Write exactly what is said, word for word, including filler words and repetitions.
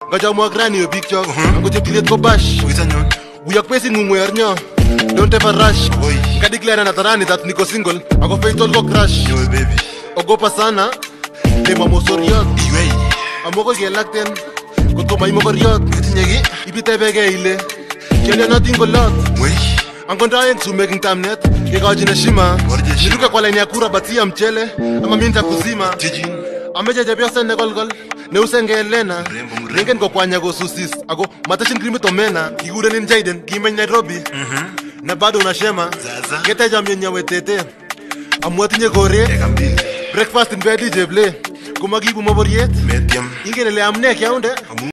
Ngachamwa grani yo big chok. Ango cheptilet ko bash. Uyak pesi ngungwer nyo. Don't ever rush. Nga declare na tarani that niko single. Ako faithful ko crush. Yo baby. Ogopa sana. Tema mosoriot. Iwei. Amoko gelakten. Kotko mai mokoriot. Itinyegi. Ibite bege ile. Kenya nothing go lot. Wei. I'm trying to make tamnet. Kikaji na shima. Niluke kwa line ya kura batia mchele. Ama minta kuzima. Tiji. Ameja jabia sene golgol. Ne usenge Elena. Rengen ko kwanya go susis. Ako matashin krimi tomena. Kigude nin Jaden. Kime Nairobi. Na bado unashema. Zaza. Kete jam yenye wetete. Amwati nye kore. Breakfast in bed jeble. Kumagibu maboriet. Medium. Ingene le amne kia unde.